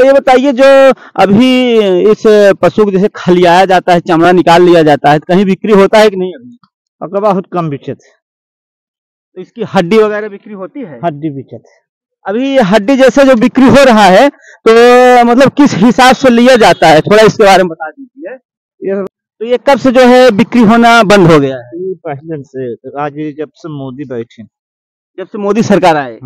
ये बताइए, जो अभी इस पशु को जैसे खलियाया जाता है, चमड़ा निकाल लिया जाता है, कहीं बिक्री होता है कि नहीं अभी? अगर बहुत कम बिचत, तो इसकी हड्डी वगैरह बिक्री होती है? हड्डी बिचत। अभी ये हड्डी जैसे जो बिक्री हो रहा है, तो मतलब किस हिसाब से लिया जाता है, थोड़ा इसके बारे में बता दीजिए। तो ये कब से जो है बिक्री होना बंद हो गया है? ये पहले से, आज ये जब से मोदी बैठे, जब से मोदी सरकार आए।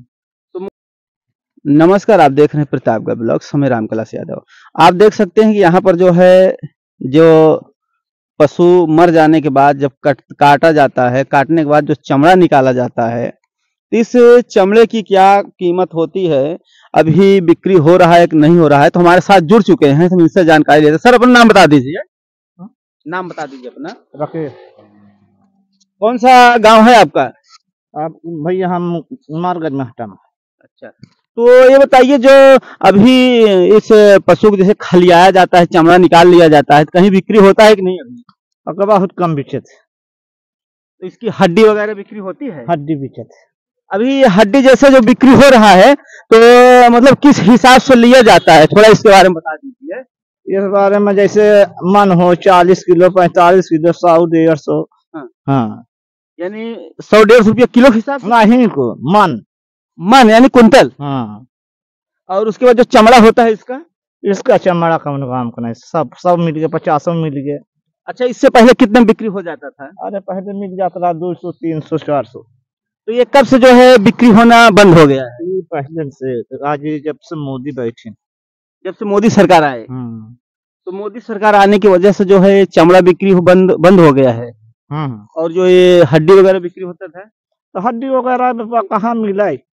नमस्कार, आप देख रहे हैं प्रतापगढ़ ब्लॉग्स, मैं रामकलास यादव। आप देख सकते हैं कि यहाँ पर जो है, जो पशु मर जाने के बाद जब काटा जाता है, काटने के बाद जो चमड़ा निकाला जाता है, तो इस चमड़े की क्या कीमत होती है, अभी बिक्री हो रहा है कि नहीं हो रहा है, तो हमारे साथ जुड़ चुके हैं, तो इनसे जानकारी लेते हैं। सर, अपना नाम बता दीजिए। नाम बता दीजिए अपना। राकेश। कौन सा गांव है आपका? आप भैया हम मारगंज में हटा। अच्छा, तो ये बताइए, जो अभी इस पशु को जैसे खलियाया जाता है, चमड़ा निकाल लिया जाता है, कहीं बिक्री होता है कि नहीं अभी? अगर बहुत कम बिचत, तो इसकी हड्डी वगैरह बिक्री होती है? हड्डी बिचत। अभी ये हड्डी जैसे जो बिक्री हो रहा है, तो मतलब किस हिसाब से लिया जाता है, थोड़ा इसके बारे में बता दीजिए। इस बारे में जैसे मन हो 40 किलो, 45 किलो, 100, 150। हाँ, यानी 100-150 रुपया किलो के हिसाब से? नहीं को मन यानी कुंटल। हाँ। और उसके बाद जो चमड़ा होता है इसका चमड़ा कम काम का नहीं, सब मिल गया, 50 मिल गया। अच्छा, इससे पहले कितने बिक्री हो जाता था? अरे पहले मिल जाता था 200, 300, 400। तो ये कब से जो है बिक्री होना बंद हो गया है? ये पहले से, आज ये जब से मोदी बैठे, जब से मोदी सरकार आए। तो मोदी सरकार आने की वजह से जो है चमड़ा बिक्री बंद हो गया है। और जो ये हड्डी वगैरह बिक्री होता था, तो हड्डी वगैरह कहाँ मिला है?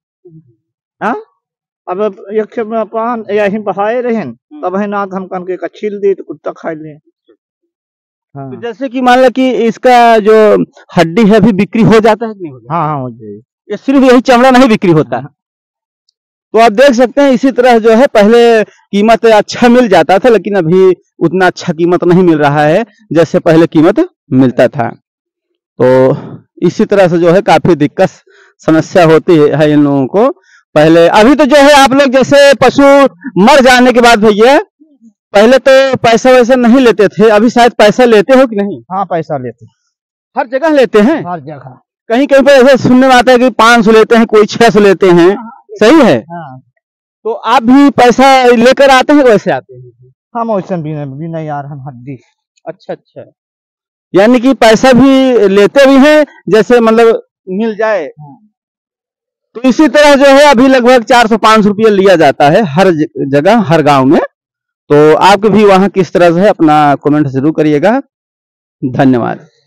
अब एक पान यही बहाए रहे, तब है ना हम कन के छील दे तो कुत्ता खा ले। तो जैसे कि मान लो कि इसका जो हड्डी है अभी बिक्री हो जाता है कि नहीं हो जाता? हाँ, हो जाए। ये सिर्फ यही चमड़ा नहीं बिक्री होता है। तो आप देख सकते हैं, इसी तरह जो है पहले कीमत अच्छा मिल जाता था, लेकिन अभी उतना अच्छा कीमत नहीं मिल रहा है जैसे पहले कीमत मिलता था। तो इसी तरह से जो है काफी दिक्कत समस्या होती है इन लोगों को। पहले अभी तो जो है आप लोग जैसे पशु मर जाने के बाद भैया, पहले तो पैसा वैसा नहीं लेते थे, अभी शायद पैसा लेते हो कि नहीं? हाँ, पैसा लेते, हर जगह लेते हैं। हर जगह, कहीं कहीं पे ऐसे सुनने में आता है कि 500 लेते हैं, कोई 600 लेते हैं। सही है। तो आप भी पैसा लेकर आते हैं, वैसे आते हैं? हम वैसे भी नहीं यार, हम हड्डी। अच्छा, यानी कि पैसा भी लेते भी हैं, जैसे मतलब मिल जाए। तो इसी तरह जो है अभी लगभग 400-500 रुपया लिया जाता है हर जगह, हर गांव में। तो आपके भी वहां किस तरह से है, अपना कमेंट जरूर करिएगा। धन्यवाद।